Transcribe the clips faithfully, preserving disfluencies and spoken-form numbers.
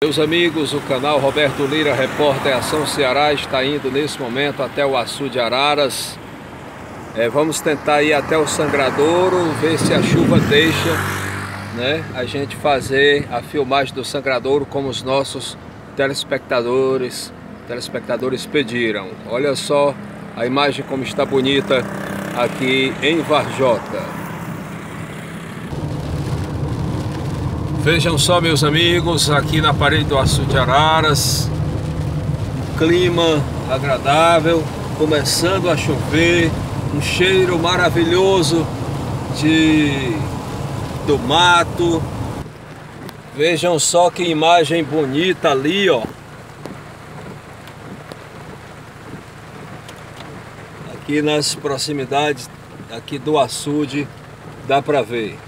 Meus amigos, o canal Roberto Lira, repórter Ação Ceará, está indo nesse momento até o Açude de Araras. É, vamos tentar ir até o Sangradouro, ver se a chuva deixa, né, a gente fazer a filmagem do Sangradouro como os nossos telespectadores, telespectadores pediram. Olha só a imagem como está bonita aqui em Varjota. Vejam só, meus amigos, aqui na parede do Açude de Araras, um clima agradável, começando a chover, um cheiro maravilhoso de do mato. Vejam só que imagem bonita ali, ó. Aqui nas proximidades aqui do açude dá para ver.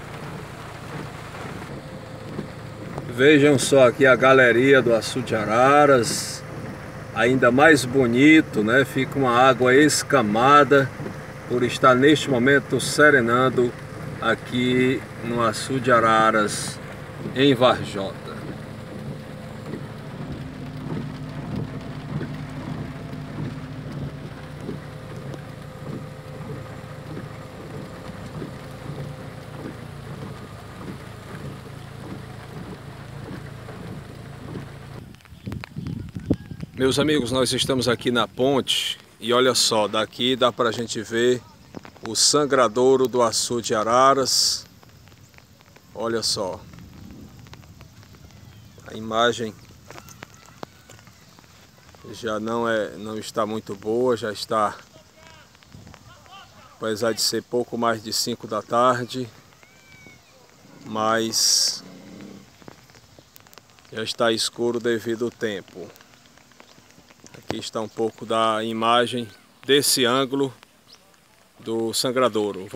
Vejam só aqui a galeria do Açude de Araras, ainda mais bonito, né? Fica uma água escamada por estar neste momento serenando aqui no Açude de Araras, em Varjota. Meus amigos, nós estamos aqui na ponte e olha só, daqui dá para a gente ver o Sangradouro do Açude de Araras. Olha só, a imagem já não, é, não está muito boa, já está, apesar de ser pouco mais de cinco da tarde, mas já está escuro devido ao tempo. Aqui está um pouco da imagem desse ângulo do Sangradouro.